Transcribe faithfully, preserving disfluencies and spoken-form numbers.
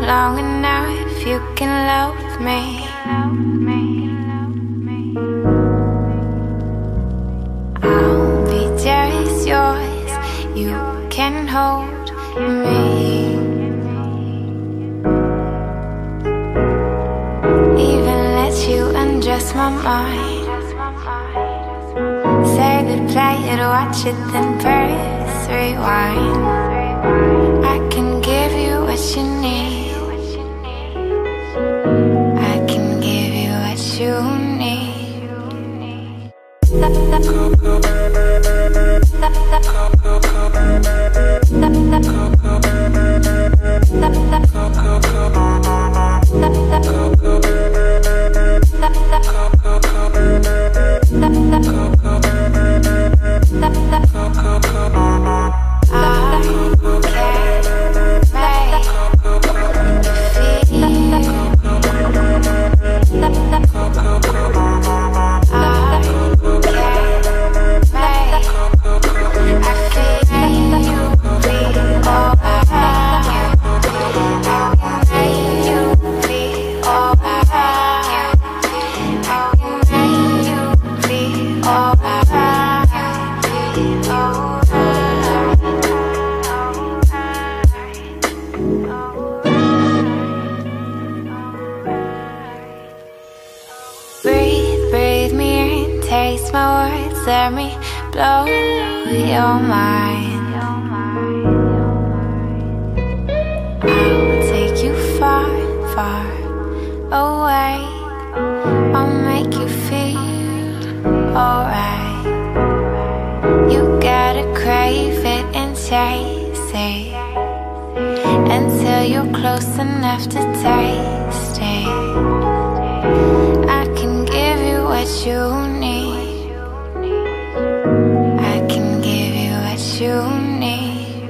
long enough, you can love me. I'll be just yours, you can hold me. Even let you undress my mind. Save it, play it, watch it, then press rewind. I can give you what you need. I can give you what you need. Taste my words, let me blow your mind. I'll take you far, far away. I'll make you feel alright. You gotta crave it and chase it until you're close enough to taste it. I can give you what you need. You need.